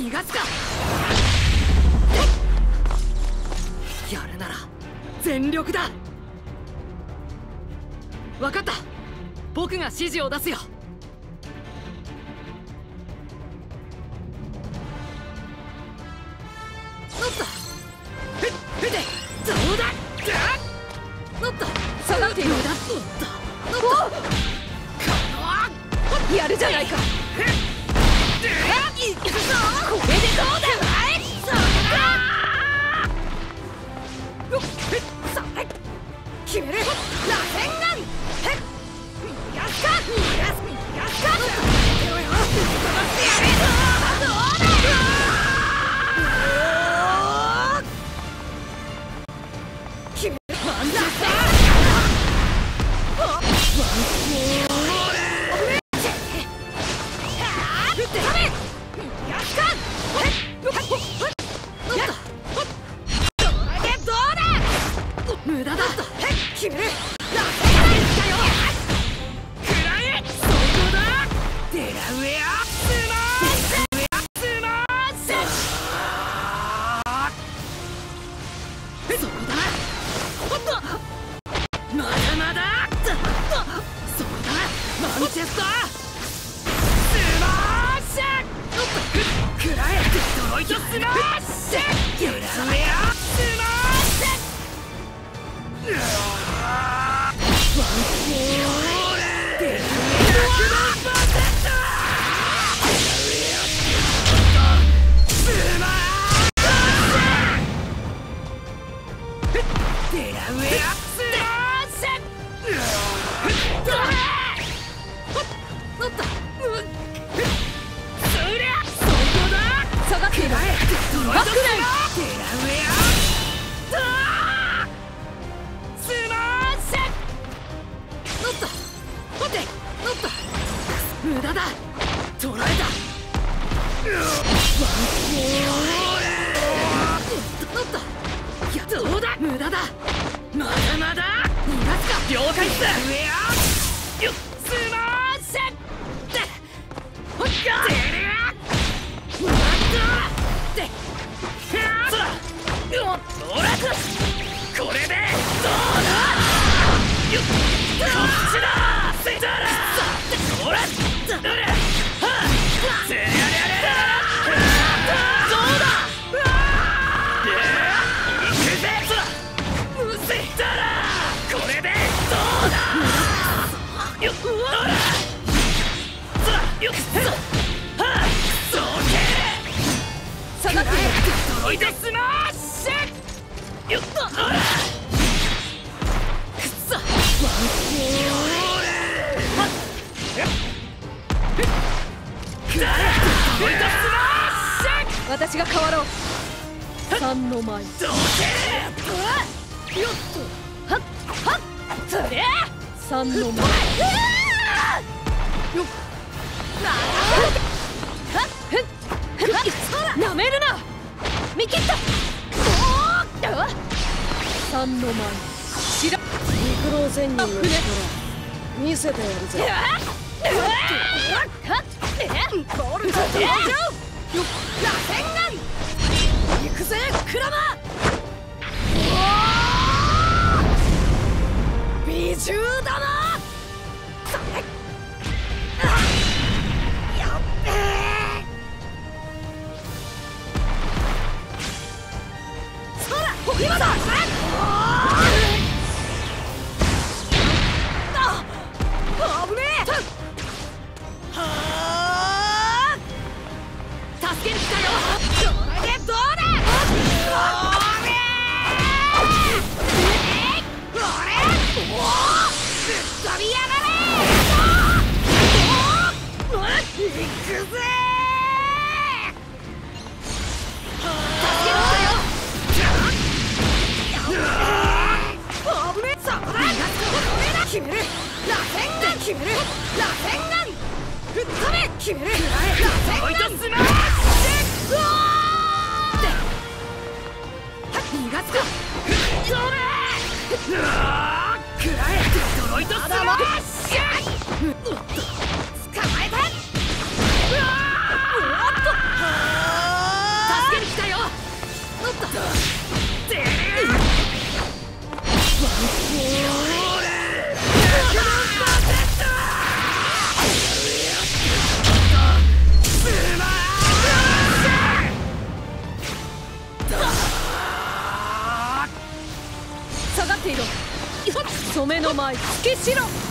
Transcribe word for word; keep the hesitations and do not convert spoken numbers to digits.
逃がすか。やるなら全力だ。分かった、僕が指示を出すよ。乗った。ふっふてどうだ。乗った。下がっている。乗った。乗った。やるじゃないか。これでどうだ。決める。螺旋丸。逃がすか。逃がす。逃がすか。どうよ。飛ばしてやれ。どうだ。決める。ワンダースター。ワンコー。無駄だ。決める。ラセンだよ。くらえ。そこだ。デラウェアスマッシュ。スマッシュ。そこだ。おっと。まだまだ。そこだ。マンチェスター。スマッシュ。おっと。くらえ。デトロイトスマッシュ。デラウェアスマッシュ。ワンコー。デラウェアバーセット。スマッシュ。デラウェアスマッシュ。乗った。そりゃそこだ。下がっている。デトロイトスマッシュ。デラウェア無駄だ。捕らえた。ワンコー。乗った。いやどうだ。無駄だ。まだまだ。逃がすか。了解っす。ウェアよっスマッシュ。でほっか。でりゃなんだ。でそうだ。よっほらこれでどうだ。よっこっちだ。せたらほらどれ。はあせやれやれ。どうだ。いくぜ。そうだ。せたらこれでどうだ。よっほらそうだ。よっはあそうけ下がってトロイトスマッシュ。よっとほらくっそワンコー。私が変わろう。三の舞。どけ。よっと。はっはっ。それ。三の舞。よっ。はっふっ。なめるな。見切った。三の舞。知ら。陸老仙人の力見せてやるぜ。ボールと登場。よっ螺旋丸。行くぜクラマ。美獣だな。それやっべえ。そら今だ。あぶねえ。はあ助けに来たよ。これでどうだ。おれおれおおぶっ飛びやがれ。おお行くぜ。助けに来たよ。おぶねえ。そこだ。決める。螺旋丸決める。螺旋丸吹っ飛べ。決める。螺旋丸スマッシュ。うわー逃がすか。吹っ飛べ。うわーくらえ。デトロイトスマッシュ。おっと捕まえた。うわーおっとはーの前突きしろ。